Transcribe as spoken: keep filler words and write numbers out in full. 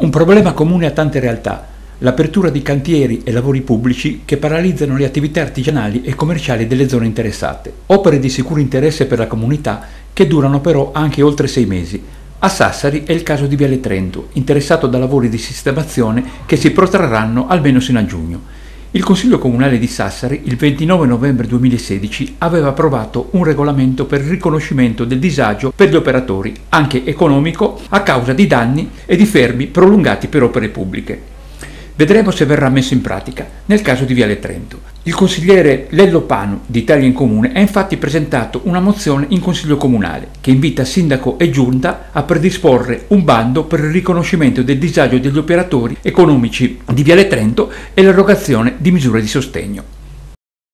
Un problema comune a tante realtà, l'apertura di cantieri e lavori pubblici che paralizzano le attività artigianali e commerciali delle zone interessate. Opere di sicuro interesse per la comunità che durano però anche oltre sei mesi. A Sassari è il caso di Viale Trento, interessato da lavori di sistemazione che si protrarranno almeno sino a giugno. Il Consiglio Comunale di Sassari, il ventinove novembre duemilasedici, aveva approvato un regolamento per il riconoscimento del disagio per gli operatori, anche economico, a causa di danni e di fermi prolungati per opere pubbliche. Vedremo se verrà messo in pratica nel caso di Viale Trento. Il consigliere Lello Panu di Italia in Comune ha infatti presentato una mozione in Consiglio Comunale che invita sindaco e giunta a predisporre un bando per il riconoscimento del disagio degli operatori economici di Viale Trento e l'erogazione di misure di sostegno.